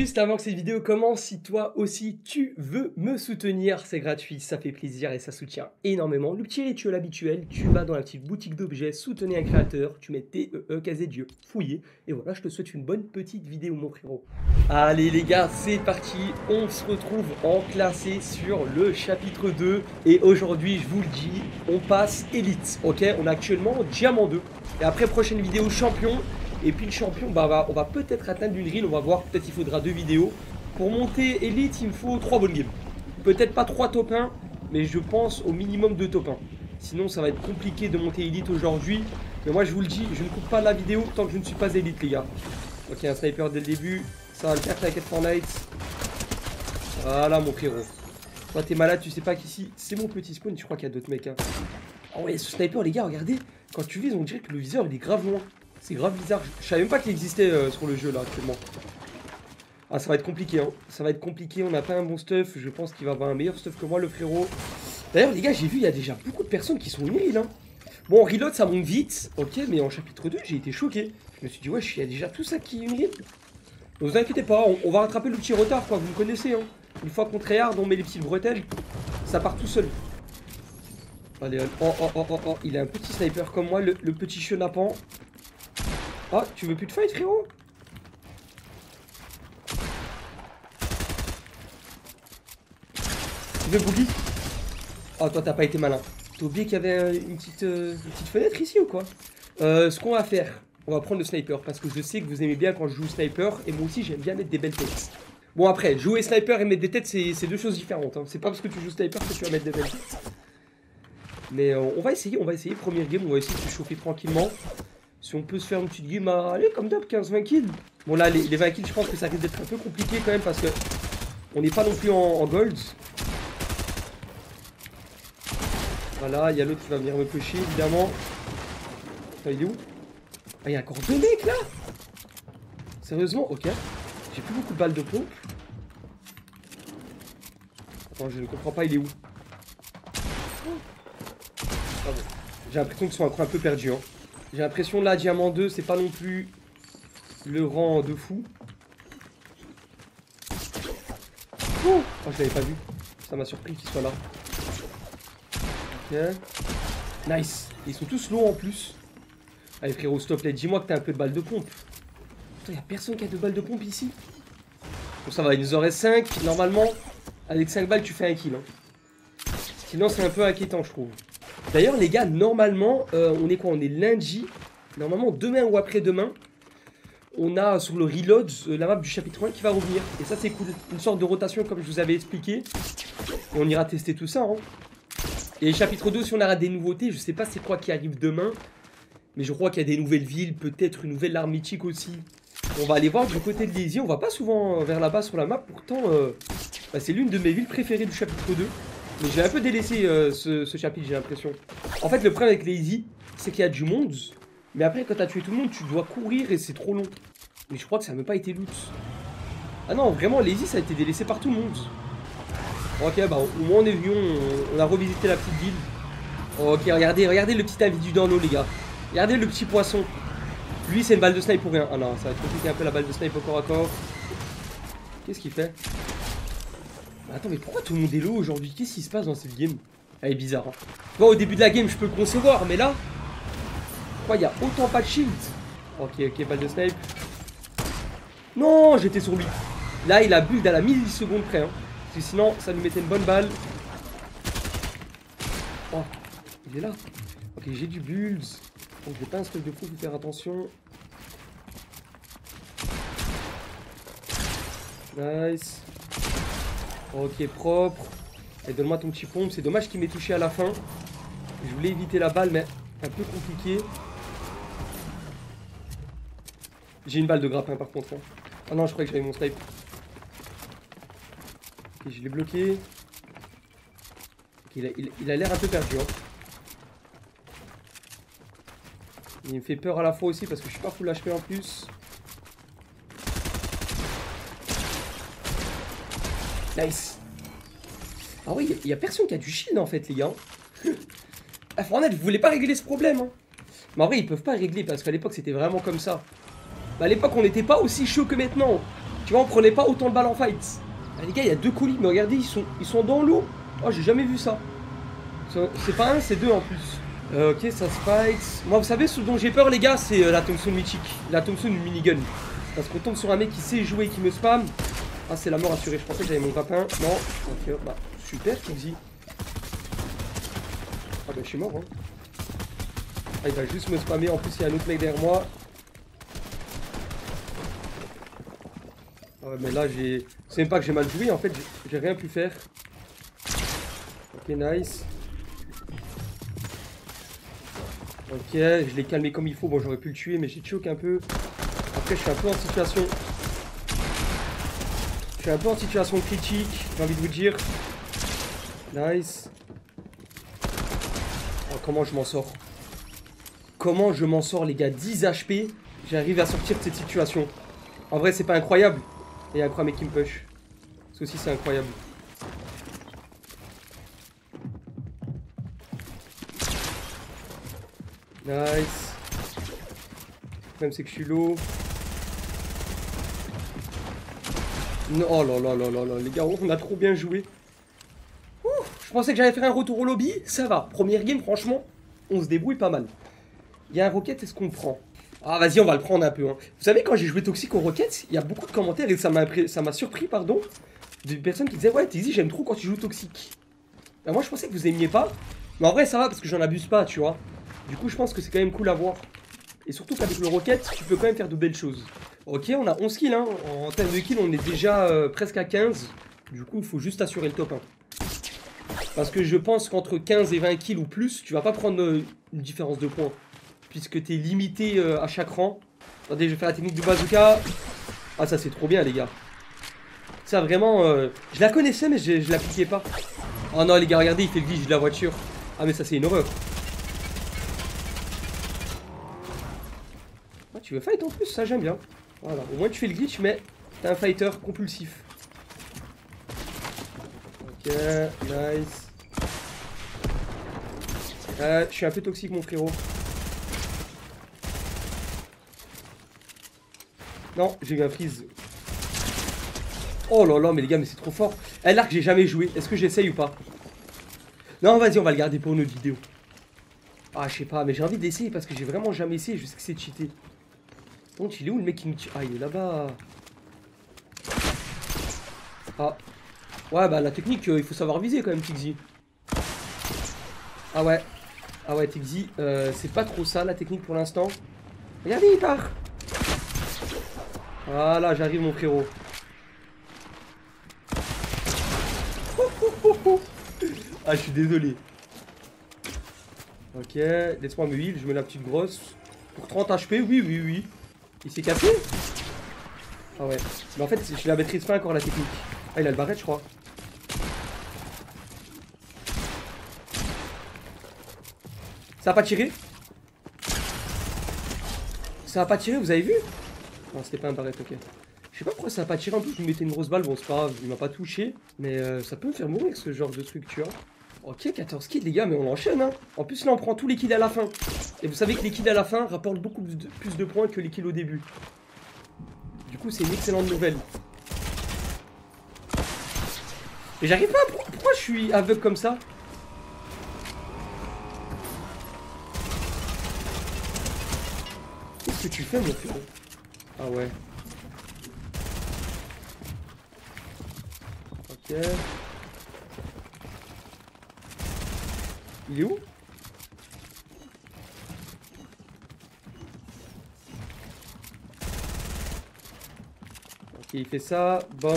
Juste avant que cette vidéo commence, si toi aussi tu veux me soutenir, c'est gratuit, ça fait plaisir et ça soutient énormément. Le petit rituel habituel, tu vas dans la petite boutique d'objets, soutenir un créateur, tu mets TEE, casé Dieu, fouillé, et voilà, je te souhaite une bonne petite vidéo mon frérot. Allez les gars, c'est parti, on se retrouve en classé sur le chapitre 2, et aujourd'hui, je vous le dis, on passe élite, ok? On est actuellement diamant 2, et après prochaine vidéo champion. Et puis le champion, on va peut-être atteindre une reel, on va voir, peut-être il faudra 2 vidéos. Pour monter Elite, il me faut 3 bonnes games. Peut-être pas 3 top 1, mais je pense au minimum 2 top 1. Sinon ça va être compliqué de monter Elite aujourd'hui. Mais moi je vous le dis, je ne coupe pas la vidéo tant que je ne suis pas Elite les gars. Ok, un sniper dès le début, ça va le faire avec Fortnite. Voilà mon frérot. Toi t'es malade, tu sais pas qu'ici, c'est mon petit spawn, je crois qu'il y a d'autres mecs. Hein. Oh ouais, ce sniper les gars, regardez, quand tu vises on dirait que le viseur il est grave loin. C'est grave bizarre, je savais même pas qu'il existait sur le jeu là actuellement. Ah ça va être compliqué hein, ça va être compliqué, on n'a pas un bon stuff, je pense qu'il va avoir un meilleur stuff que moi le frérot. D'ailleurs les gars j'ai vu il y a déjà beaucoup de personnes qui sont une hein. Bon en reload ça monte vite, ok, mais en chapitre 2 j'ai été choqué. Je me suis dit ouais il y a déjà tout ça qui est une reel. Ne vous inquiétez pas, on va rattraper le petit retard quoi, vous me connaissez hein. Une fois qu'on tryhard on met les petites bretelles, ça part tout seul. Allez, oh, il a un petit sniper comme moi, le petit chenapan. Ah, tu veux plus de fight, frérot? Tu veux boogie? Oh, toi, t'as pas été malin. T'as oublié qu'il y avait une petite fenêtre ici ou quoi? Ce qu'on va faire, on va prendre le sniper parce que je sais que vous aimez bien quand je joue sniper et moi aussi, j'aime bien mettre des belles têtes. Bon, après, jouer sniper et mettre des têtes, c'est deux choses différentes. Hein. C'est pas parce que tu joues sniper que tu vas mettre des belles têtes. Mais on va essayer. Première game, on va essayer de se chauffer tranquillement. Si on peut se faire une petite game à aller comme d'hab, 15-20 kills. Bon là les 20 kills je pense que ça risque d'être un peu compliqué quand même parce que on n'est pas non plus en gold. Voilà, il y a l'autre qui va venir me pusher évidemment. Attends, il est où? Ah il y a encore 2 mecs là. Sérieusement? Ok. J'ai plus beaucoup de balles de pompe. Attends, je ne comprends pas, il est où? Ah bon. J'ai l'impression qu'ils sont encore un peu perdus hein. J'ai l'impression là, diamant 2, c'est pas non plus le rang de fou. Oh, je l'avais pas vu. Ça m'a surpris qu'il soit là. Ok. Nice. Ils sont tous low en plus. Allez frérot, stop là. Dis-moi que t'as un peu de balles de pompe. Putain, y'a personne qui a de balles de pompe ici. Bon, ça va, il nous en reste 5. Normalement, avec 5 balles, tu fais un kill. Hein. Sinon, c'est un peu inquiétant, je trouve. D'ailleurs les gars, normalement, on est quoi? On est lundi. Normalement, demain ou après-demain, on a sur le reload la map du chapitre 1 qui va revenir. Et ça c'est cool. Une sorte de rotation comme je vous avais expliqué. Et on ira tester tout ça. Hein. Et chapitre 2, si on aura des nouveautés, je sais pas c'est quoi qui arrive demain. Mais je crois qu'il y a des nouvelles villes, peut-être une nouvelle arme mythique aussi. On va aller voir du côté de Lazy. On va pas souvent vers là-bas sur la map. Pourtant, c'est l'une de mes villes préférées du chapitre 2. Mais j'ai un peu délaissé ce chapitre, j'ai l'impression. En fait, le problème avec Lazy, c'est qu'il y a du monde. Mais après, quand t'as tué tout le monde, tu dois courir et c'est trop long. Mais je crois que ça n'a même pas été loot. Ah non, vraiment, Lazy, ça a été délaissé par tout le monde. Ok, bah au moins on est venu, on a revisité la petite ville. Ok, regardez le petit individu dans l'eau, les gars. Regardez le petit poisson. Lui, c'est une balle de snipe pour rien. Ah non, ça va être compliqué un peu la balle de snipe au corps à corps. Qu'est-ce qu'il fait? Attends, mais pourquoi tout le monde est low aujourd'hui? Qu'est-ce qui se passe dans cette game? Elle est bizarre. Hein. Bon, au début de la game, je peux le concevoir, mais là... Pourquoi il y a autant pas de shield? Ok, balle de snipe. Non, j'étais sur lui. Là, il a build à la milliseconde près. Hein. Parce que sinon, ça nous mettait une bonne balle. Oh, il est là. Ok, j'ai du build. Donc, j'ai pas un truc de fou, faut faire attention. Nice. Ok, propre. Et donne-moi ton petit pompe. C'est dommage qu'il m'ait touché à la fin. Je voulais éviter la balle, mais un peu compliqué. J'ai une balle de grappin par contre. Hein. Ah non, je croyais que j'avais mon snipe. Ok, je l'ai bloqué. Okay, il a l'air un peu perdu. Hein. Il me fait peur à la fois aussi parce que je suis pas full HP en plus. Nice. Ah oui, il y a personne qui a du shield en fait, les gars. Ah, Fortnite, vous voulez pas régler ce problème. Hein. Mais en vrai, ils peuvent pas régler parce qu'à l'époque, c'était vraiment comme ça. Bah, à l'époque, on n'était pas aussi chaud que maintenant. Tu Tu vois, on prenait pas autant de balles en fight. Ah, les gars, il y a 2 colis, mais regardez, ils sont dans l'eau. Oh, j'ai jamais vu ça. C'est pas un, c'est 2 en plus. Ok, ça se fight. Moi, vous savez, ce dont j'ai peur, les gars, c'est la Thompson mythique. La Thompson minigun. Parce qu'on tombe sur un mec qui sait jouer, qui me spam. Ah, c'est la mort assurée. Je pensais que j'avais mon grappin. Non. Ok, bah, super, Kixi. Ah, bah, je suis mort, hein. Ah, il va juste me spammer. En plus, il y a un autre mec derrière moi. Ah, ouais, mais là, j'ai. C'est même pas que j'ai mal joué, en fait, j'ai rien pu faire. Ok, nice. Ok, je l'ai calmé comme il faut. Bon, j'aurais pu le tuer, mais j'ai choqué un peu. Après, je suis un peu en situation. Je suis un peu en situation critique, j'ai envie de vous dire. Nice. Oh, comment je m'en sors? Comment je m'en sors, les gars? 10 HP, j'arrive à sortir de cette situation. En vrai, c'est pas incroyable. Et il y a un mec qui me push. Ça aussi, c'est incroyable. Nice. Le problème, c'est que je suis low. Non, oh là là là là là, les gars, on a trop bien joué. Ouh, je pensais que j'allais faire un retour au lobby, ça va. Première game, franchement, on se débrouille pas mal. Il y a un Rocket, est-ce qu'on le prend? Ah, vas-y, on va le prendre un peu. Hein. Vous savez, quand j'ai joué Toxic au Rocket, il y a beaucoup de commentaires et ça m'a surpris, pardon, de personnes qui disaient ouais, Tizi, j'aime trop quand tu joues Toxic. Ben, moi, je pensais que vous aimiez pas, mais en vrai, ça va parce que j'en abuse pas, tu vois. Du coup, je pense que c'est quand même cool à voir. Et surtout qu'avec le Rocket, tu peux quand même faire de belles choses. Ok, on a 11 kills, hein. En termes de kills, on est déjà presque à 15. Du coup, il faut juste assurer le top 1. Parce que je pense qu'entre 15 et 20 kills ou plus, tu vas pas prendre une différence de points. Puisque tu es limité à chaque rang. Attendez, je vais faire la technique du bazooka. Ah, ça c'est trop bien, les gars. Ça, vraiment, je la connaissais, mais je l'appliquais pas. Oh non, les gars, regardez, il fait le glitch de la voiture. Ah, mais ça, c'est une horreur. Ah, tu veux fight en plus, ça j'aime bien. Voilà, au moins tu fais le glitch, mais t'es un fighter compulsif. Ok, nice. Je suis un peu toxique, mon frérot. Non, j'ai eu un freeze. Oh là là, mais les gars, mais c'est trop fort. Eh, l'arc, j'ai jamais joué. Est-ce que j'essaye ou pas? Non, vas-y, on va le garder pour une autre vidéo. Ah, je sais pas, mais j'ai envie d'essayer parce que j'ai vraiment jamais essayé. Je sais que c'est cheaté. Donc, il est où le mec qui me tue? Ah, il est là-bas. Ah. Ouais, bah la technique, il faut savoir viser quand même, Tixi. Ah ouais. Ah ouais, Tixi, c'est pas trop ça la technique pour l'instant. Regardez, il part. Voilà, j'arrive, mon frérot. Ah, je suis désolé. Ok, laisse-moi me heal, je mets la petite grosse. Pour 30 HP, oui, oui, oui. Il s'est cassé? Ah ouais. Mais en fait, je la maîtrise pas encore la technique. Ah, il a le barrette, je crois. Ça a pas tiré? Ça a pas tiré, vous avez vu? Non, c'était pas un barrette, ok. Je sais pas pourquoi ça a pas tiré, en plus je lui mettais une grosse balle, bon c'est pas grave, il m'a pas touché. Mais ça peut me faire mourir ce genre de truc, tu vois. Ok, 14 kills les gars, mais on enchaîne, hein. En plus là on prend tous les kills à la fin. Et vous savez que les kills à la fin rapportent beaucoup plus de points que les kills au début. Du coup c'est une excellente nouvelle. Et j'arrive pas à... Pourquoi je suis aveugle comme ça? Qu'est-ce que tu fais, mon frérot? Ah ouais. Ok. Il est où? Ok, il fait ça. Bam.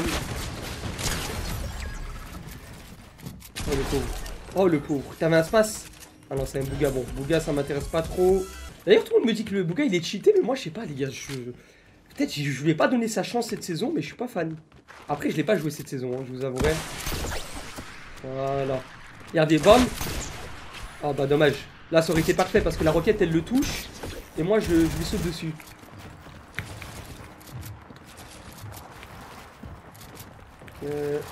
Oh le pauvre. Oh le pauvre. T'avais un space? Ah non, c'est un Bouga. Bon, Bouga, ça m'intéresse pas trop. D'ailleurs, tout le monde me dit que le Bouga, il est cheaté, mais moi, je sais pas, les gars. Peut-être je lui ai pas donné sa chance cette saison, mais je suis pas fan. Après, je l'ai pas joué cette saison, hein, je vous avouerai. Voilà. Regardez, bam. Ah bah dommage. Là, ça aurait été parfait parce que la roquette, elle le touche. Et moi, je lui saute dessus. Oh,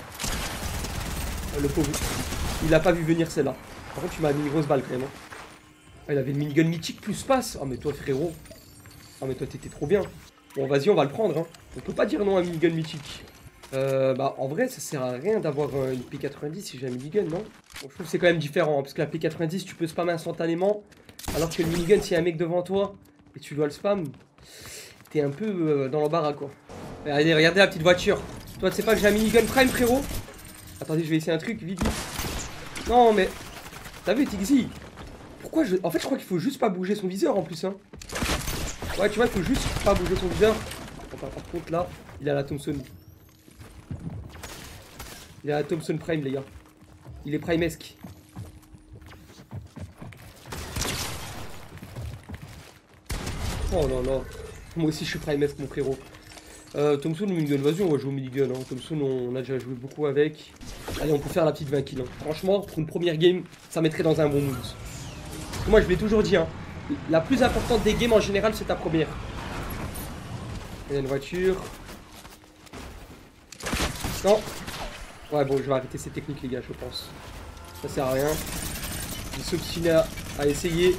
le pauvre. Il a pas vu venir celle-là. Par contre, tu m'as mis une grosse balle quand même. Hein. Ah, il avait une minigun mythique plus passe. Oh, mais toi, frérot. Oh, mais toi, t'étais trop bien. Bon, vas-y, on va le prendre. Hein. On peut pas dire non à un minigun mythique. Bah en vrai ça sert à rien d'avoir une P90 si j'ai un minigun, non? Bon, je trouve que c'est quand même différent, hein, parce que la P90 tu peux spammer instantanément, alors que le minigun s'il y a un mec devant toi et tu dois le spam, t'es un peu dans l'embarras quoi. Regardez, regardez la petite voiture. Toi tu sais pas que j'ai un minigun prime frérot? Attendez je vais essayer un truc, vite vite. Non mais... T'as vu Tixi? Pourquoi je... En fait je crois qu'il faut juste pas bouger son viseur en plus hein. Ouais tu vois il faut juste pas bouger son viseur. Enfin, par contre là, il a la Thompson. Il a la Thompson Prime les gars. Il est primesque. Oh non non. Moi aussi je suis primesque mon frérot. Thompson ou minigun, vas-y on va jouer au minigun hein. Thompson on a déjà joué beaucoup avec. Allez on peut faire la petite 20 kills hein. Franchement pour une première game ça mettrait dans un bon mood. Moi je l'ai toujours dit hein. La plus importante des games en général c'est ta première. Il y a une voiture. Non. Ouais bon je vais arrêter ces techniques les gars je pense. Ça sert à rien. Il s'obstine à essayer.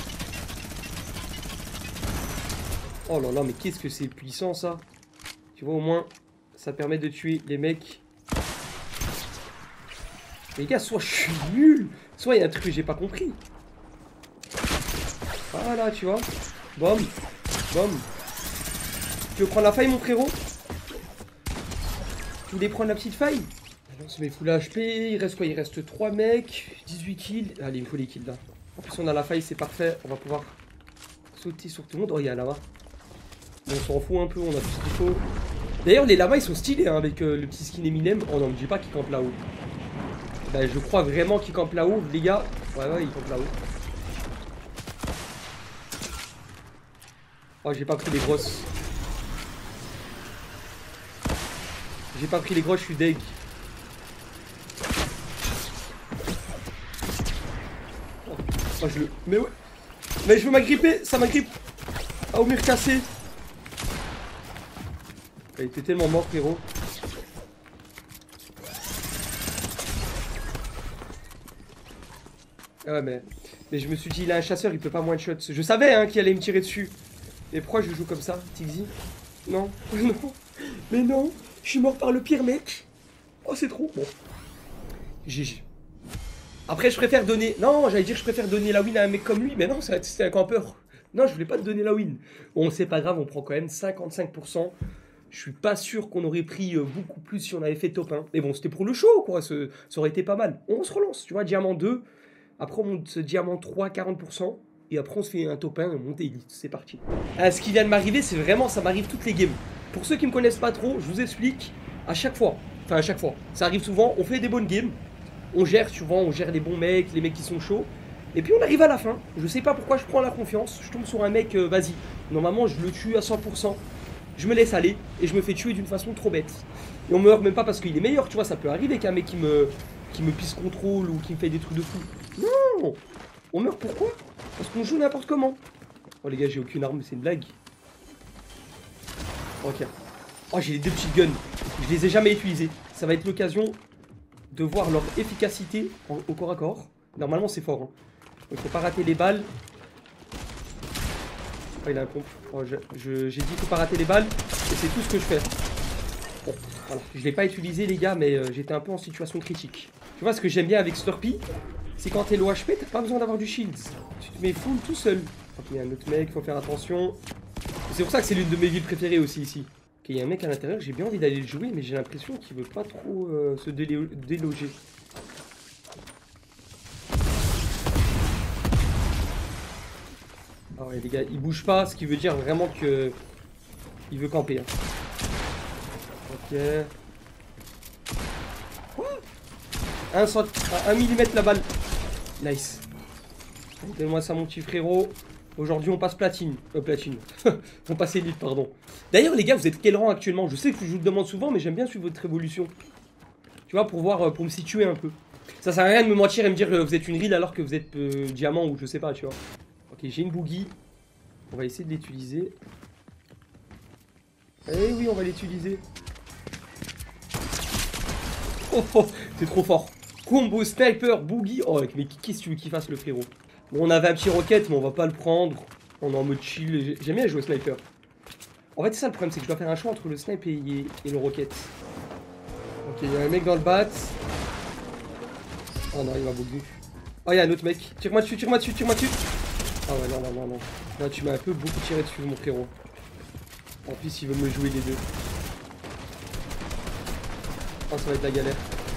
Oh là là mais qu'est-ce que c'est puissant ça. Tu vois au moins ça permet de tuer les mecs. Les gars soit je suis nul, soit il y a un truc que j'ai pas compris. Voilà tu vois. Bom. Bom. Tu veux prendre la faille mon frérot? Tu voulais prendre la petite faille? On se met full HP, il reste quoi? Il reste 3 mecs, 18 kills. Allez, il me faut les kills là. En plus, on a la faille, c'est parfait. On va pouvoir sauter sur tout le monde. Oh, il y a un lama. Bon, on s'en fout un peu, on a tout ce qu'il faut. D'ailleurs, les lamas ils sont stylés hein, avec le petit skin Eminem. Oh non, me dis pas qu'il campe là-haut. Bah, je crois vraiment qu'il campe là-haut, les gars. Ouais, il campe là-haut. Oh, j'ai pas pris les grosses. J'ai pas pris les grosses, je suis deg. Oh, je le... Mais ouais. Mais je veux m'agripper, ça m'agrippe. Ah, au mur cassé. Il était tellement mort, frérot. Ah ouais, mais je me suis dit, il a un chasseur, il peut pas one shot. Je savais hein, qu'il allait me tirer dessus. Et pourquoi je joue comme ça, Tixi? Non, non, mais non. Je suis mort par le pire mec. Oh, c'est trop. Bon. GG. Après, je préfère donner... Non, j'allais dire je préfère donner la win à un mec comme lui. Mais non, c'était un campeur. Non, je voulais pas te donner la win. Bon, c'est pas grave, on prend quand même 55%. Je suis pas sûr qu'on aurait pris beaucoup plus si on avait fait top 1. Mais bon, c'était pour le show, quoi. Ça aurait été pas mal. On se relance, tu vois, diamant 2. Après, on monte diamant 3, 40%. Et après, on se fait un top 1 et on monte élite. C'est parti. Ce qui vient de m'arriver, c'est vraiment... Ça m'arrive toutes les games. Pour ceux qui me connaissent pas trop, je vous explique. À chaque fois. Enfin, à chaque fois. Ça arrive souvent. On fait des bonnes games. On gère souvent. On gère les bons mecs, les mecs qui sont chauds. Et puis, on arrive à la fin. Je sais pas pourquoi je prends la confiance. Je tombe sur un mec, vas-y. Normalement, je le tue à 100%. Je me laisse aller. Et je me fais tuer d'une façon trop bête. Et on meurt même pas parce qu'il est meilleur. Tu vois, ça peut arriver qu'un mec qui me pisse contrôle ou qui me fait des trucs de fou. Non! On meurt pourquoi? Parce qu'on joue n'importe comment. Oh les gars, j'ai aucune arme, c'est une blague. Ok. Oh, j'ai les deux petites guns. Je les ai jamais utilisées. Ça va être l'occasion de voir leur efficacité au corps à corps. Normalement, c'est fort. Hein. Il faut pas rater les balles. Oh, il a un pompe. Oh, j'ai dit qu'il faut pas rater les balles. Et c'est tout ce que je fais. Bon, voilà. Je l'ai pas utilisé, les gars, mais j'étais un peu en situation critique. Tu vois, ce que j'aime bien avec Slurpee, c'est quand t'es low HP, t'as pas besoin d'avoir du shield. Tu te mets full tout seul. Ok, il y a un autre mec, faut faire attention. C'est pour ça que c'est l'une de mes villes préférées aussi ici. Ok, il y a un mec à l'intérieur, j'ai bien envie d'aller le jouer, mais j'ai l'impression qu'il veut pas trop se déloger. Ah ouais les gars, il bouge pas, ce qui veut dire vraiment que il veut camper. Hein. Ok. Quoi? 1 millimètre la balle. Nice. Donne-moi ça mon petit frérot. Aujourd'hui on passe platine. Platine. On passe élite, pardon. D'ailleurs les gars, vous êtes quel rang actuellement? Je sais que je vous le demande souvent, mais j'aime bien suivre votre évolution. Tu vois, pour voir, pour me situer un peu. Ça sert à rien de me mentir et me dire que vous êtes une rille alors que vous êtes diamant ou je sais pas, tu vois. Ok, j'ai une boogie. On va essayer de l'utiliser. Eh oui, on va l'utiliser. Oh, oh c'est trop fort. Combo sniper, boogie. Oh, mais qu'est-ce que tu veux qu'il fasse le frérot? Bon, on avait un petit rocket, mais on va pas le prendre. On est en mode chill. J'aime bien jouer au sniper. En fait, c'est ça le problème, c'est que je dois faire un choix entre le snipe et le rocket. Ok, il y a un mec dans le bat. Oh non, il m'a bugger. Oh, il y a un autre mec. Tire-moi dessus, tire-moi dessus, tire-moi dessus. Ah ouais, non, non, non, non. Là, tu m'as un peu beaucoup tiré dessus, mon frérot. En plus, il veut me jouer les deux. Oh, ça va être la galère.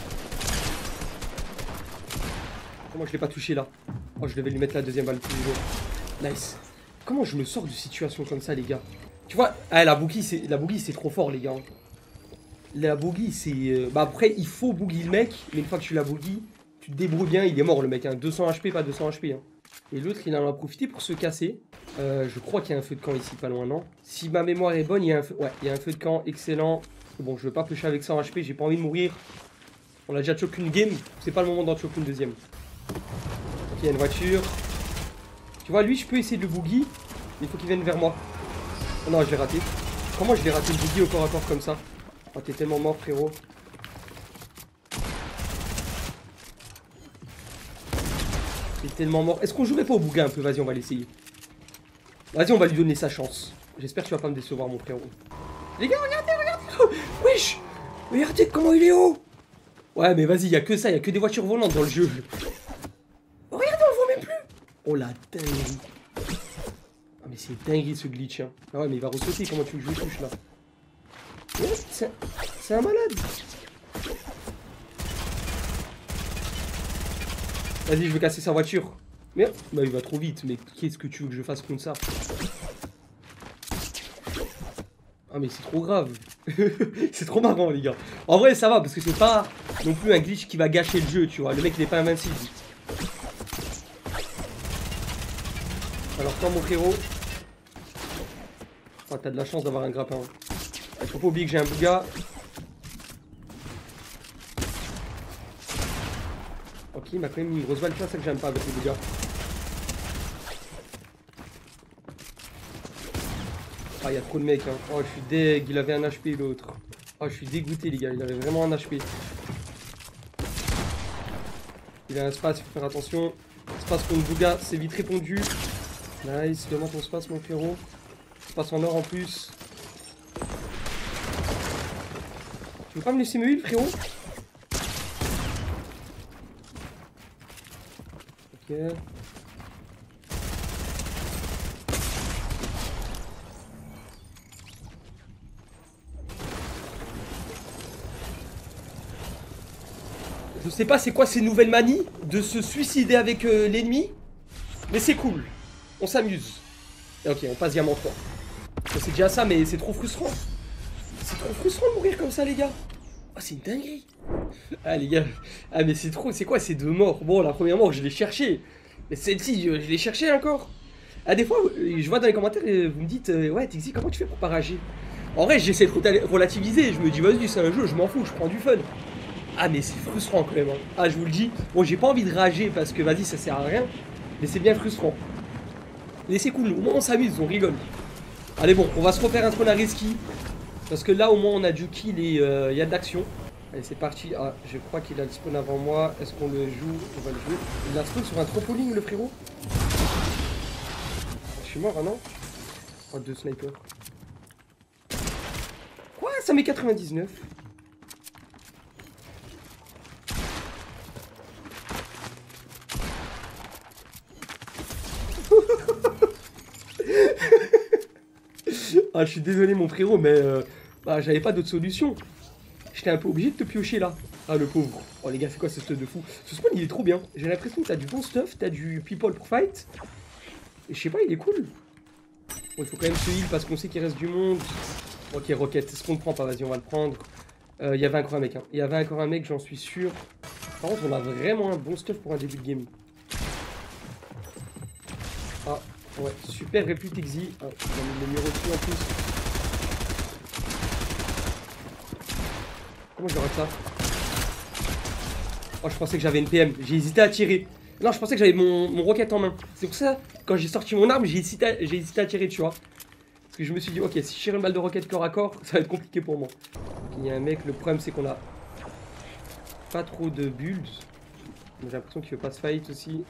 Comment je l'ai pas touché là? Oh, je devais lui mettre la deuxième balle plus lourd. Nice. Comment je me sors de situations comme ça, les gars? Tu vois, ah, la boogie, c'est trop fort, les gars. La boogie, c'est... Bah après, il faut boogie le mec, mais une fois que tu l'as boogie, tu te débrouilles bien, il est mort, le mec. Hein. 200 HP, pas 200 HP. Hein. Et l'autre, il en a profité pour se casser. Je crois qu'il y a un feu de camp ici, pas loin, non? Si ma mémoire est bonne, il y a un feu... Ouais, il y a un feu de camp, excellent. Bon, je veux pas pusher avec 100 HP, j'ai pas envie de mourir. On a déjà choqué une game, c'est pas le moment d'en choquer une deuxième. Ok, il y a une voiture. Tu vois, lui, je peux essayer de le boogie, mais il faut qu'il vienne vers moi. Oh non, je l'ai raté. Comment je l'ai raté le boogie au corps à corps comme ça? Oh, t'es tellement mort, frérot. T'es tellement mort. Est-ce qu'on jouerait pas au boogie un peu? Vas-y, on va l'essayer. Vas-y, on va lui donner sa chance. J'espère que tu vas pas me décevoir, mon frérot. Les gars, regardez, regardez. Wesh. Regardez comment il est haut. Ouais, mais vas-y, y a que ça, y a que des voitures volantes dans le jeu. Regardez, on le voit même plus. Oh la dinguerie. Ah, mais c'est dinguerie ce glitch. Hein. Ah ouais, mais il va ressauter. Comment tu veux que je le touche là? Ouais, c'est un malade. Vas-y, je vais casser sa voiture. Merde, bah il va trop vite. Mais qu'est-ce que tu veux que je fasse contre ça? Ah mais c'est trop grave. C'est trop marrant les gars. En vrai ça va parce que c'est pas non plus un glitch qui va gâcher le jeu, tu vois. Le mec il est pas invincible. Alors toi mon frérot. Ah t'as de la chance d'avoir un grappin. Il faut pas oublier que j'ai un bouga. Ok, il m'a quand même mis une grosse balle, tu vois, ça que j'aime pas avec les bougas. Ah, il y a trop de mecs, hein. Oh, je suis deg, il avait un HP l'autre. Oh, je suis dégoûté, les gars, il avait vraiment un HP. Il a un space, il faut faire attention. Space contre bouga, c'est vite répondu. Nice, demande ton space, mon frérot. Space en or en plus. Tu veux pas me laisser me heal, frérot? Ok. Je sais pas c'est quoi ces nouvelles manies de se suicider avec l'ennemi, mais c'est cool. On s'amuse. Ok, on passe diamant 3. C'est déjà ça, mais c'est trop frustrant. C'est trop frustrant de mourir comme ça, les gars. Oh, c'est une dinguerie. Ah, les gars. Ah, mais c'est trop. C'est quoi ces deux morts? Bon, la première mort, je l'ai cherchée. Mais celle-ci, je l'ai cherchée encore. Ah, des fois, je vois dans les commentaires, vous me dites, ouais, Tixi, comment tu fais pour pas rager? En vrai, j'essaie de relativiser. Je me dis, vas-y, c'est un jeu, je m'en fous, je prends du fun. Ah mais c'est frustrant quand même hein. Ah je vous le dis. Bon j'ai pas envie de rager parce que vas-y ça sert à rien. Mais c'est bien frustrant. Mais c'est cool, au moins on s'amuse, on rigole. Allez bon, on va se refaire un trône à Reski. Parce que là au moins on a du kill et il y a de l'action. Allez c'est parti. Ah je crois qu'il a le spawn avant moi. Est-ce qu'on le joue? On va le jouer. Il a spawn sur un trampoline le frérot. Je suis mort hein non? Oh deux snipers. Quoi? Ça met 99. Ah, je suis désolé, mon frérot, mais bah, j'avais pas d'autre solution. J'étais un peu obligé de te piocher là. Ah, le pauvre. Oh, les gars, c'est quoi ce stuff de fou? Ce spawn, il est trop bien. J'ai l'impression que t'as du bon stuff, t'as du people pour fight. Et je sais pas, il est cool. Bon, il faut quand même se heal parce qu'on sait qu'il reste du monde. Ok, Rocket, est-ce qu'on le prend pas? Vas-y, on va le prendre. Il y avait encore un mec, hein. Il y avait encore un mec, j'en suis sûr. Par contre, on a vraiment un bon stuff pour un début de game. Ah. Ouais, super réplique Exi. Ah, j'en ai le numéro dessus en plus. Comment je rate ça? Oh, je pensais que j'avais une PM. J'ai hésité à tirer. Non, je pensais que j'avais mon rocket en main. C'est pour ça, quand j'ai sorti mon arme, j'ai hésité à tirer, tu vois. Parce que je me suis dit, ok, si je tire une balle de rocket corps à corps, ça va être compliqué pour moi. Ok, il y a un mec, le problème c'est qu'on a pas trop de builds. J'ai l'impression qu'il veut pas se fight aussi.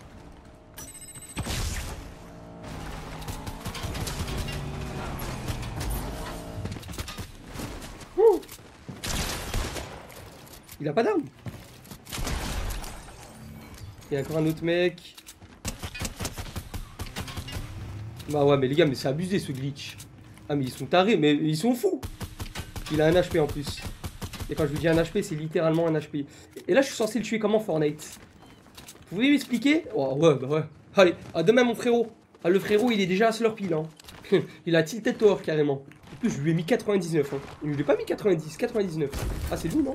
Il a pas d'arme. Il y a encore un autre mec. Bah ouais, mais les gars, mais c'est abusé ce glitch. Ah, mais ils sont tarés, mais ils sont fous. Il a un HP en plus. Et quand je vous dis un HP, c'est littéralement un HP. Et là, je suis censé le tuer comment Fortnite? Vous pouvez m'expliquer? Oh, ouais, bah ouais. Allez, à demain, mon frérot. Ah, le frérot, il est déjà à Slurpee, là. Il a tilted tower, carrément. En plus, je lui ai mis 99. Hein. Il lui ai pas mis 90, 99. Ah, c'est lui, non?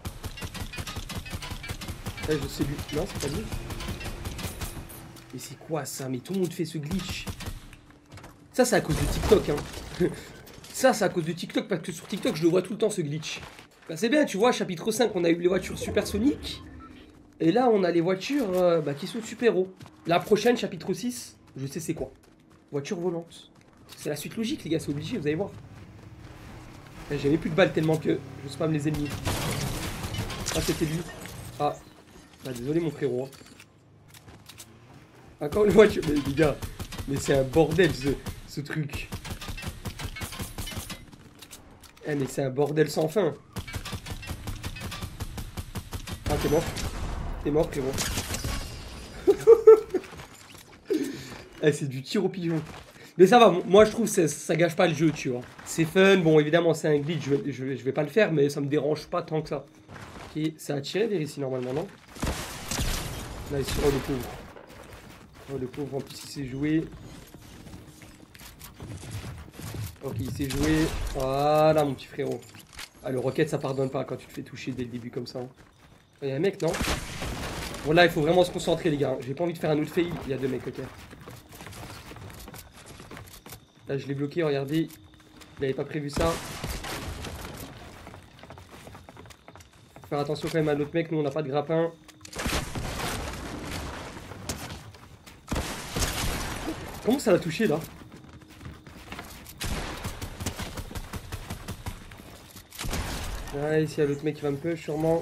Ah, je sais lui. Non, c'est pas lui. Mais c'est quoi ça? Mais tout le monde fait ce glitch. Ça, c'est à cause de TikTok, hein. Ça, c'est à cause de TikTok, parce que sur TikTok, je le vois tout le temps, ce glitch. Bah, c'est bien, tu vois, chapitre 5, on a eu les voitures supersoniques. Et là, on a les voitures qui sont super hauts. La prochaine, chapitre 6, je sais c'est quoi. Voiture volante. C'est la suite logique, les gars, c'est obligé, vous allez voir. J'avais plus de balles tellement que je spam les ennemis. Ah, c'était lui. Ah. Ah, désolé, mon frérot. Encore une voiture. Mais les gars, mais c'est un bordel, ce truc. Eh, mais c'est un bordel sans fin. Ah, t'es mort. T'es mort, frérot. Eh, c'est du tir au pigeon. Mais ça va, moi je trouve que ça gâche pas le jeu, tu vois. C'est fun, bon évidemment c'est un glitch, je vais pas le faire, mais ça me dérange pas tant que ça. Ok, ça a tiré vers ici normalement, non? Là, ici, oh le pauvre. Oh le pauvre, en plus il s'est joué. Ok, il s'est joué. Voilà mon petit frérot. Ah, le rocket ça pardonne pas quand tu te fais toucher dès le début comme ça. Il y a un mec, non? Bon là il faut vraiment se concentrer les gars, j'ai pas envie de faire un autre fail, il y a deux mecs, ok. Là je l'ai bloqué, regardez. Il avait pas prévu ça. Faut faire attention quand même à l'autre mec, nous on n'a pas de grappin. Comment ça l'a touché là? Ouais, ici il y a l'autre mec qui va me push sûrement.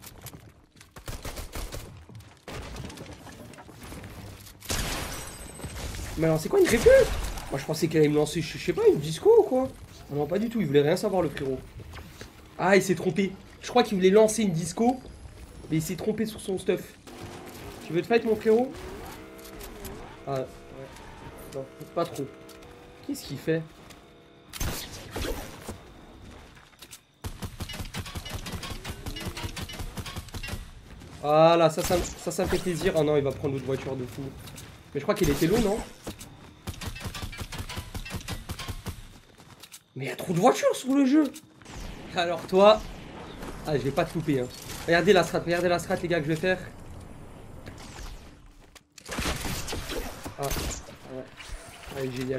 Mais alors c'est quoi une répute? Moi je pensais qu'elle allait me lancer, je sais pas, une disco ou quoi? Ah non, pas du tout, il voulait rien savoir le frérot. Ah, il s'est trompé. Je crois qu'il voulait lancer une disco, mais il s'est trompé sur son stuff. Tu veux te fight mon frérot? Ah, ouais. Non, pas trop. Qu'est-ce qu'il fait? Voilà, ça me fait plaisir. Oh non, il va prendre d'autres voitures de fou. Mais je crois qu'il était low, non? Mais il y a trop de voitures sur le jeu. Alors toi... Ah, je vais pas te louper, hein. Regardez la strat, les gars, que je vais faire. Ah, ouais. Ouais, génial.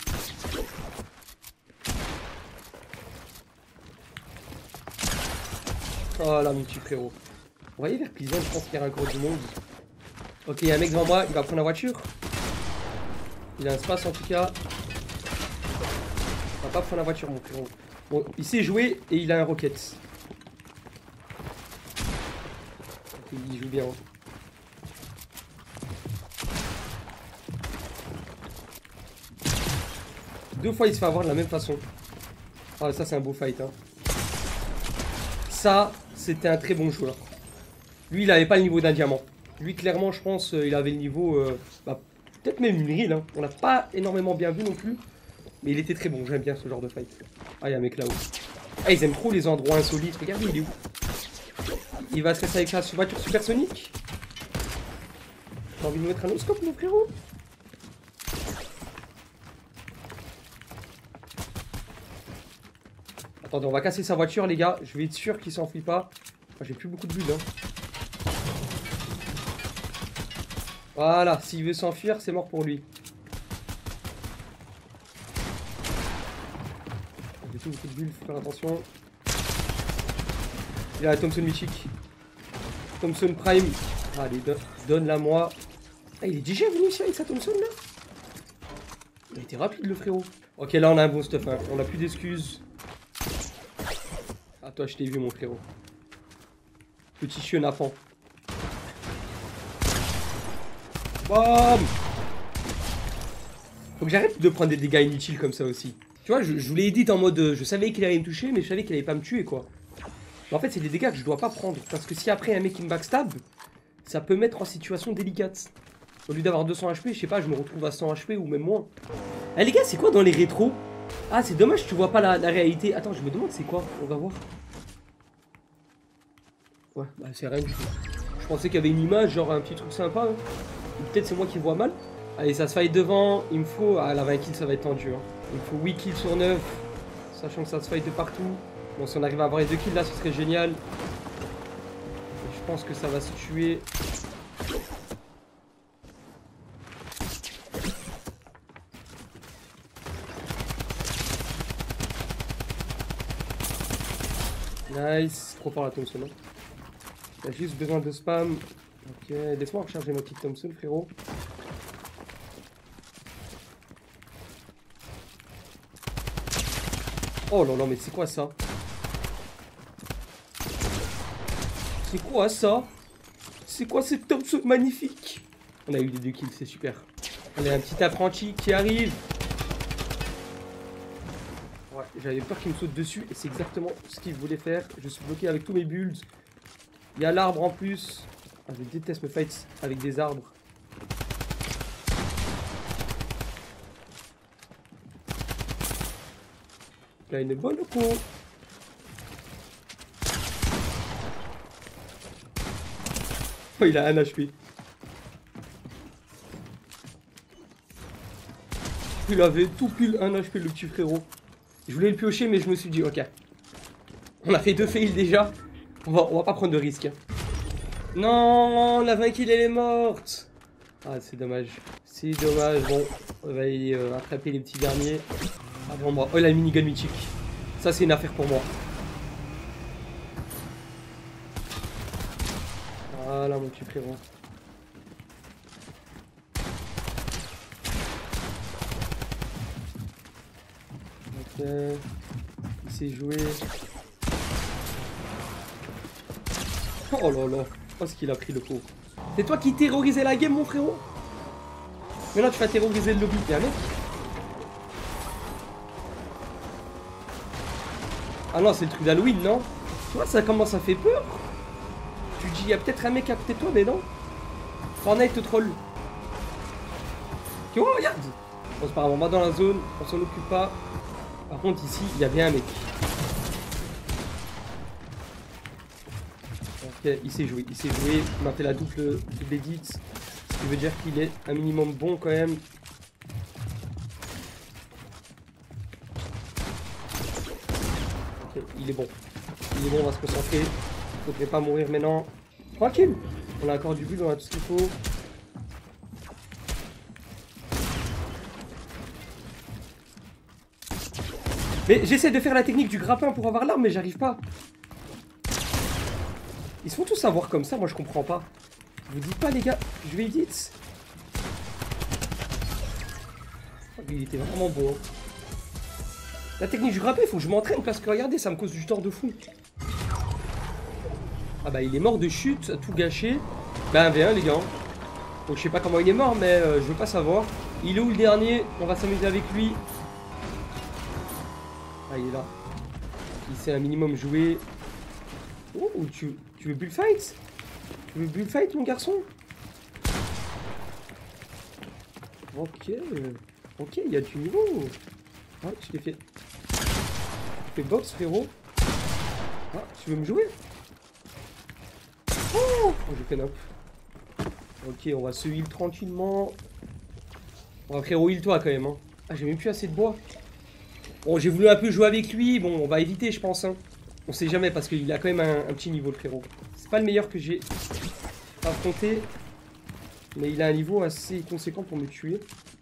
Oh là, mon petit frérot. On va aller vers Pleasant, je pense qu'il y a encore du monde. Ok, il y a un mec devant moi, il va prendre la voiture. Il a un space en tout cas. Il va pas prendre la voiture, mon frérot. Bon, il sait jouer et il a un rocket. Ok, il joue bien. Hein. Deux fois il se fait avoir de la même façon. Ah, ça c'est un beau fight. Hein. Ça, c'était un très bon joueur. Lui, il avait pas le niveau d'un diamant. Lui, clairement, je pense, il avait le niveau... peut-être même une rille. Hein. On l'a pas énormément bien vu non plus. Mais il était très bon. J'aime bien ce genre de fight. Ah, il y a un mec là-haut. Ah, ils aiment trop les endroits insolites. Regardez, il est où? Il va se casser avec sa voiture supersonique. T'as envie de mettre un oscope, mon frérot? Attendez, on va casser sa voiture, les gars. Je vais être sûr qu'il s'enfuit pas. J'ai plus beaucoup de bulles. Hein. Voilà, s'il veut s'enfuir, c'est mort pour lui. J'ai tout beaucoup de bulles, faut faire attention. Il a la Thompson mythique. Thompson Prime. Allez, donne-la moi. Ah, il est déjà venu ici avec sa Thompson là? Il a été rapide le frérot. Ok, là on a un bon stuff. Hein. On n'a plus d'excuses. Ah, toi, je t'ai vu, mon frérot. Petit chenapan. Bam! Faut que j'arrête de prendre des dégâts inutiles comme ça aussi. Tu vois, je voulais edit en mode... je savais qu'il allait me toucher, mais je savais qu'il allait pas me tuer, quoi. Mais en fait, c'est des dégâts que je dois pas prendre. Parce que si après un mec qui me backstab, ça peut mettre en situation délicate. Au lieu d'avoir 200 HP, je sais pas, je me retrouve à 100 HP ou même moins. Eh les gars, c'est quoi dans les rétros? Ah, c'est dommage, tu vois pas la réalité. Attends, je me demande c'est quoi. On va voir. Ouais, bah c'est rien du tout. Je pensais qu'il y avait une image, genre un petit truc sympa. Hein. Peut-être c'est moi qui vois mal. Allez, ça se fight devant. Il me faut... Ah, la 20 kills, ça va être tendu. Hein. Il me faut 8 kills sur 9. Sachant que ça se fight de partout. Bon, si on arrive à avoir les 2 kills là, ce serait génial. Et je pense que ça va se tuer. Nice, trop fort la Thompson. Il a juste besoin de spam. Ok, laisse-moi recharger ma petite Thompson, frérot. Oh là là, mais c'est quoi ça? C'est quoi ça? C'est quoi cette Thompson magnifique? On a eu les 2 kills, c'est super. Allez, un petit apprenti qui arrive. Ouais, j'avais peur qu'il me saute dessus et c'est exactement ce qu'il voulait faire. Je suis bloqué avec tous mes builds. Il y a l'arbre en plus. Ah, je déteste me fight avec des arbres. Il a une bonne coup. Oh, il a 1 HP. Il avait tout pile 1 HP le petit frérot. Je voulais le piocher mais je me suis dit ok. On a fait 2 fails déjà. On va pas prendre de risque. Hein. Non, la 20 kill elle est morte. Ah c'est dommage. C'est dommage. Bon, on va y attraper les petits derniers. Avant moi. Oh la minigun mythique. Ça c'est une affaire pour moi. Voilà mon petit frérot. Ok. Il s'est joué. Oh là là. Oh ce qu'il a pris le pauvre. C'est toi qui terrorisais la game mon frérot. Maintenant tu vas terroriser le lobby. Y'a un mec. Ah non c'est le truc d'Halloween non? Tu vois ça commence à faire peur. Tu dis, il y a peut-être un mec à côté de toi, mais non. Fortnite te troll. Oh, regarde. Bon, c'est pas grave, on va dans la zone, on s'en occupe pas. Par contre, ici, il y a bien un mec. Ok, il s'est joué, il m'a fait la double edit. Ce qui veut dire qu'il est un minimum bon quand même. Ok, il est bon. Il est bon, on va se concentrer. Faudrait pas mourir maintenant. Tranquille. On a encore du build, on a tout ce qu'il faut. Mais j'essaie de faire la technique du grappin pour avoir l'arme, mais j'arrive pas. Ils se font tous savoir comme ça, moi je comprends pas. Vous dites pas les gars, je vais vite. Oh, il était vraiment bon. Hein. La technique du grappin, il faut que je m'entraîne parce que regardez, ça me cause du tort de fou. Ah bah il est mort de chute, tout gâché. Bah 1v1 les gars. Donc je sais pas comment il est mort mais je veux pas savoir. Il est où le dernier? On va s'amuser avec lui. Ah il est là. Il sait un minimum jouer. Oh tu veux bullfight? Tu veux bullfight mon garçon? Ok. Ok il y a du niveau. Ah tu t'es fait. Tu fais box frérot. Ah tu veux me jouer? Oh, j'ai fait nop. Ok, on va se heal tranquillement. Bon, frérot, heal-toi quand même. Hein. Ah, j'ai même plus assez de bois. Bon, j'ai voulu un peu jouer avec lui. Bon, on va éviter, je pense. Hein. On sait jamais parce qu'il a quand même un petit niveau, le frérot. C'est pas le meilleur que j'ai affronté. Mais il a un niveau assez conséquent pour me tuer.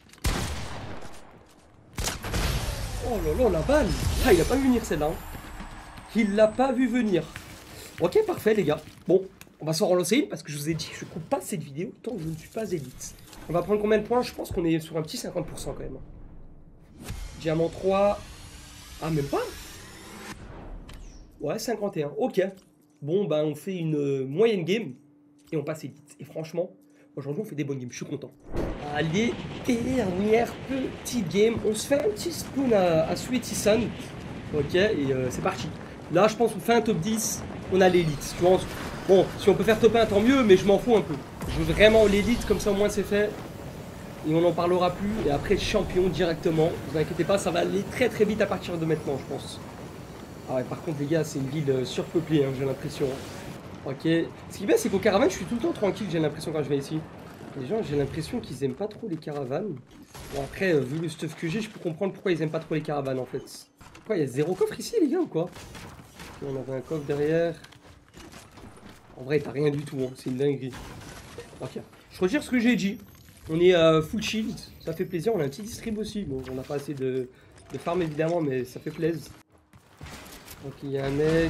Oh là là, la balle. Ah, il a pas vu venir celle-là. Hein. Il l'a pas vu venir. Ok, parfait, les gars. Bon. On va s'en relancer une parce que je vous ai dit que je coupe pas cette vidéo tant que je ne suis pas élite. On va prendre combien de points? Je pense qu'on est sur un petit 50% quand même. Diamant 3. Ah, même pas? Ouais, 51. Ok. Bon, bah on fait une moyenne game et on passe élite. Et franchement, aujourd'hui on fait des bonnes games. Je suis content. Allez, dernière petite game. On se fait un petit spoon à Sweetie Sun. Ok, et c'est parti. Là, je pense qu'on fait un top 10. on a l'élite. Tu vois, bon, si on peut faire top 1, tant mieux, mais je m'en fous un peu. Je veux vraiment l'élite, comme ça au moins c'est fait. Et on n'en parlera plus. Et après, champion directement. Vous inquiétez pas, ça va aller très très vite à partir de maintenant, je pense. Ah ouais, par contre, les gars, c'est une ville surpeuplée, hein, j'ai l'impression. Ok. Ce qui est bien, c'est qu'au caravane, je suis tout le temps tranquille, j'ai l'impression, quand je vais ici. Les gens, j'ai l'impression qu'ils aiment pas trop les caravanes. Bon, après, vu le stuff que j'ai, je peux comprendre pourquoi ils aiment pas trop les caravanes, en fait. Quoi, il y a 0 coffre ici, les gars, ou quoi? Ok, on avait un coffre derrière. En vrai, t'as rien du tout, hein. C'est une dinguerie. Ok. Je retire ce que j'ai dit. On est full shield, ça fait plaisir. On a un petit distrib aussi. Bon, on n'a pas assez de farm, évidemment, mais ça fait plaisir. Ok, il y a un mec.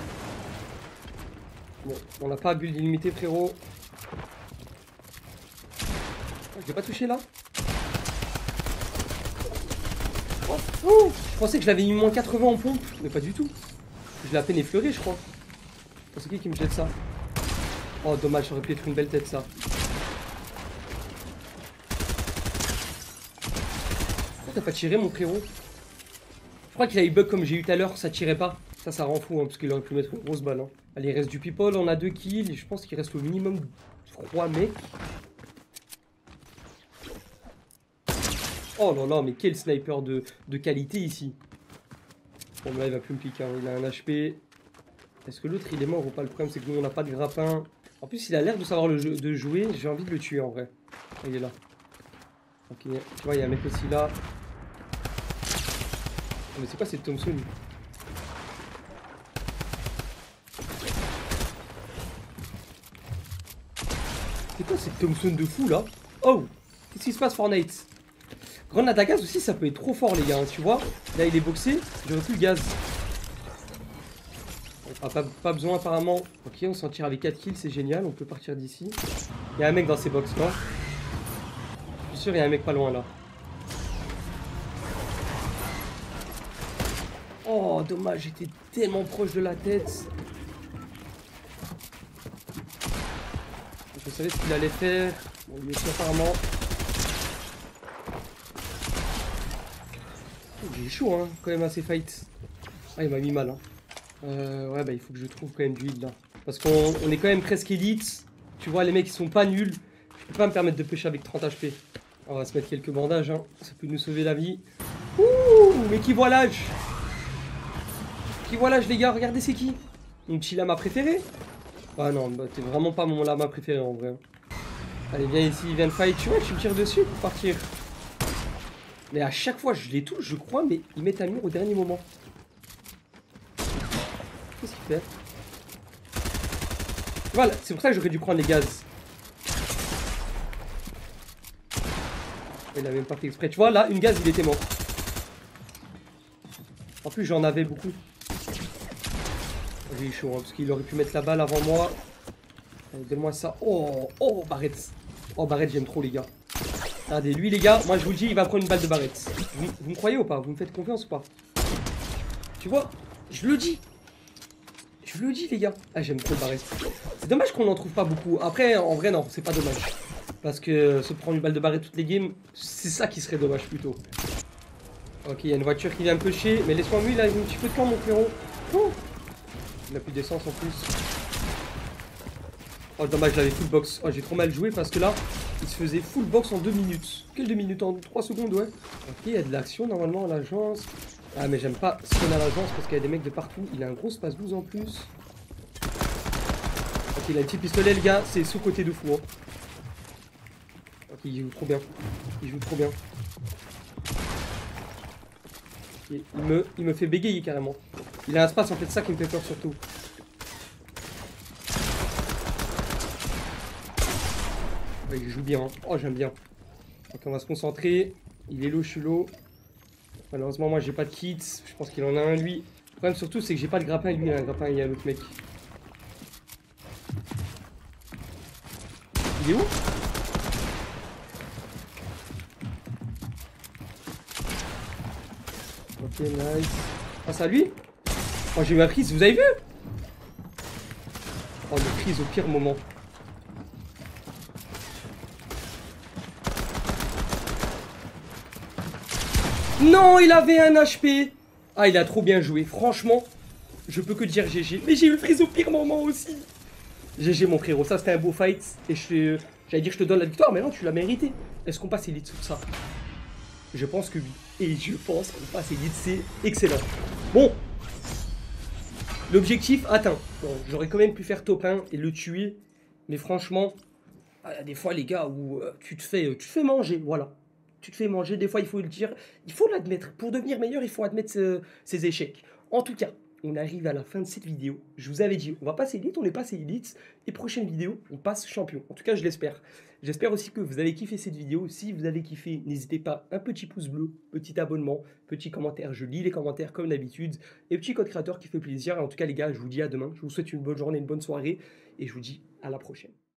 Bon, on n'a pas build illimité, frérot. Je l'ai pas touché là. Oh, oh, je pensais que je l'avais mis moins 80 en pompe, mais pas du tout. Je l'ai à peine effleuré, je crois. C'est qui me jette ça? Oh, dommage, ça aurait pu être une belle tête, ça. Pourquoi t'as pas tiré, mon frérot? Je crois qu'il a eu bug comme j'ai eu tout à l'heure, ça tirait pas. Ça rend fou, hein, parce qu'il aurait pu mettre une grosse balle. Hein. Allez, il reste du people, on a 2 kills, et je pense qu'il reste au minimum 3 mecs. Oh là là, mais quel sniper de qualité ici. Bon, là, il va plus me piquer, hein. Il a un HP. Est-ce que l'autre, il est mort ou pas? Le problème, c'est que nous, on n'a pas de grappin. En plus, il a l'air de savoir de jouer. J'ai envie de le tuer, en vrai. Oh, il est là. Ok, tu vois, il y a un mec aussi là. Oh, mais c'est quoi cette Thompson? C'est quoi cette Thompson de fou, là? Oh! Qu'est-ce qui se passe, Fortnite? Grenade à gaz aussi, ça peut être trop fort, les gars, hein, tu vois. Là, il est boxé, j'aurais plus le gaz. Ah, pas besoin, apparemment. Ok, on s'en tire avec 4 kills, c'est génial, on peut partir d'ici. Il y a un mec dans ces box là. Je suis sûr, il y a un mec pas loin, là. Oh, dommage, j'étais tellement proche de la tête. Je savais ce qu'il allait faire. Bon, lui aussi, apparemment. J'ai chaud, hein, quand même, à ces fights. Ah, il m'a mis mal, hein. Ouais, bah, il faut que je trouve quand même du heal, là. Parce qu'on est quand même presque élite. Tu vois, les mecs, ils sont pas nuls. Je peux pas me permettre de pêcher avec 30 HP. On va se mettre quelques bandages, hein. Ça peut nous sauver la vie. Ouh, mais qui voilage! Qui voilage, les gars, regardez, c'est qui? Mon petit lama préféré? Ah non, bah, t'es vraiment pas mon lama préféré, en vrai. Allez, viens ici, viens de fight. Tu vois, tu me tires dessus pour partir. Mais à chaque fois, je les touche, je crois, mais ils mettent un mur au dernier moment. Qu'est-ce qu'il fait? Voilà, c'est pour ça que j'aurais dû prendre les gaz. Il a même pas fait exprès. Tu vois, là, une gaz, il était mort. En plus, j'en avais beaucoup. J'ai eu chaud, hein, parce qu'il aurait pu mettre la balle avant moi. Donne-moi ça. Oh, oh, Barrett. Oh, Barrett, j'aime trop, les gars. Regardez, lui, les gars, moi, je vous le dis, il va prendre une balle de Barrett. Vous me croyez ou pas? Vous me faites confiance ou pas? Tu vois, je le dis. Je vous le dis, les gars. Ah, j'aime trop Barrett. C'est dommage qu'on n'en trouve pas beaucoup. Après, en vrai, non, c'est pas dommage. Parce que se prendre une balle de Barrett toutes les games, c'est ça qui serait dommage plutôt. Ok, il y a une voiture qui vient me pêcher. Mais laisse-moi lui, là, il a un petit peu de temps, mon frérot. Oh, il a plus d'essence en plus. Oh, dommage, j'avais full box. Oh, j'ai trop mal joué parce que là, il se faisait full box en 2 minutes. Quelle 2 minutes? En 3 secondes, ouais. Ok, il y a de l'action normalement à l'agence. Ah, mais j'aime pas ce qu'on a à l'agence parce qu'il y a des mecs de partout. Il a un gros space-12 en plus. Ok, il a un petit pistolet, les gars. C'est sous-côté de fou. Hein. Ok, il joue trop bien. Il joue trop bien. Okay, il me fait bégayer carrément. Il a un space, en fait, ça qui me fait peur surtout. Ouais, il joue bien. Hein. Oh, j'aime bien. Ok, on va se concentrer. Il est low, je suis low. Malheureusement, moi, j'ai pas de kit. Je pense qu'il en a un, lui. Le problème, surtout, c'est que j'ai pas de grappin. Lui, il a un grappin, il y a l'autre mec. Il est où? Ok, nice. Ah, c'est à lui? Oh, j'ai eu ma prise, vous avez vu? Oh, le prise au pire moment. Non, il avait un HP. Ah, il a trop bien joué. Franchement, Je peux que dire GG. Mais j'ai eu le freeze au pire moment aussi. GG mon frérot, ça c'était un beau fight. Et j'allais dire je te donne la victoire, mais non, tu l'as mérité. Est-ce qu'on passe Elite sur ça? Je pense que oui. Et je pense qu'on passe Elite, c'est excellent. Bon. L'objectif atteint. Bon, j'aurais quand même pu faire top 1 et le tuer. Mais franchement, il y a des fois les gars où tu te fais manger, voilà. Tu te fais manger, des fois il faut le dire, il faut l'admettre. Pour devenir meilleur, il faut admettre ses échecs. En tout cas, on arrive à la fin de cette vidéo. Je vous avais dit, on va passer Elite, on est passé Elite. Et prochaine vidéo, on passe champion. En tout cas, je l'espère. J'espère aussi que vous avez kiffé cette vidéo. Si vous avez kiffé, n'hésitez pas, un petit pouce bleu, petit abonnement, petit commentaire. Je lis les commentaires comme d'habitude. Et petit code créateur qui fait plaisir. Et en tout cas, les gars, je vous dis à demain. Je vous souhaite une bonne journée, une bonne soirée. Et je vous dis à la prochaine.